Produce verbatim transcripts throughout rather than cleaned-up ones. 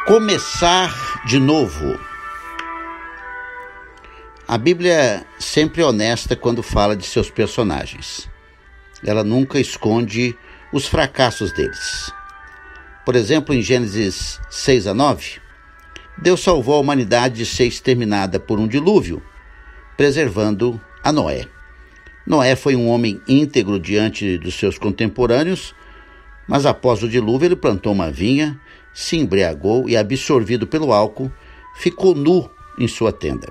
Começar de novo. A Bíblia sempre é honesta quando fala de seus personagens. Ela nunca esconde os fracassos deles. Por exemplo, em Gênesis seis a nove, Deus salvou a humanidade de ser exterminada por um dilúvio, preservando a Noé. Noé foi um homem íntegro diante dos seus contemporâneos, mas após o dilúvio ele plantou uma vinha, se embriagou e, absorvido pelo álcool, ficou nu em sua tenda.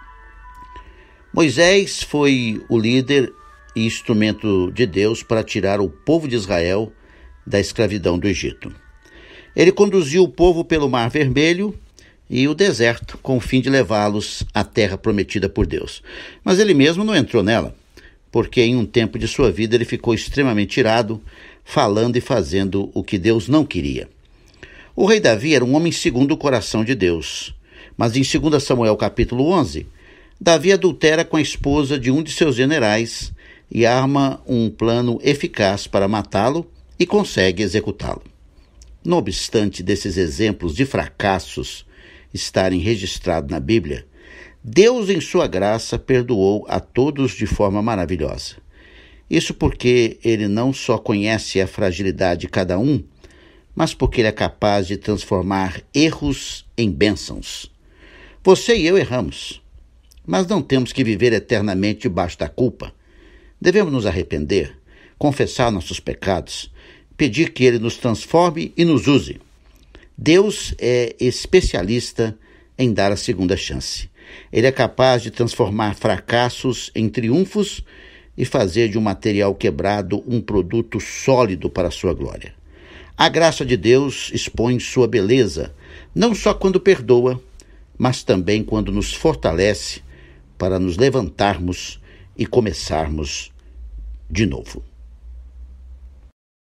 Moisés foi o líder e instrumento de Deus para tirar o povo de Israel da escravidão do Egito. Ele conduziu o povo pelo Mar Vermelho e o deserto, com o fim de levá-los à terra prometida por Deus. Mas ele mesmo não entrou nela, porque em um tempo de sua vida ele ficou extremamente irado, falando e fazendo o que Deus não queria. O rei Davi era um homem segundo o coração de Deus, mas em dois Samuel capítulo onze, Davi adultera com a esposa de um de seus generais e arma um plano eficaz para matá-lo e consegue executá-lo. Não obstante desses exemplos de fracassos estarem registrados na Bíblia, Deus, em sua graça, perdoou a todos de forma maravilhosa. Isso porque ele não só conhece a fragilidade de cada um, mas porque ele é capaz de transformar erros em bênçãos. Você e eu erramos, mas não temos que viver eternamente debaixo da culpa. Devemos nos arrepender, confessar nossos pecados, pedir que ele nos transforme e nos use. Deus é especialista em dar a segunda chance. Ele é capaz de transformar fracassos em triunfos e fazer de um material quebrado um produto sólido para a sua glória. A graça de Deus expõe sua beleza, não só quando perdoa, mas também quando nos fortalece para nos levantarmos e começarmos de novo.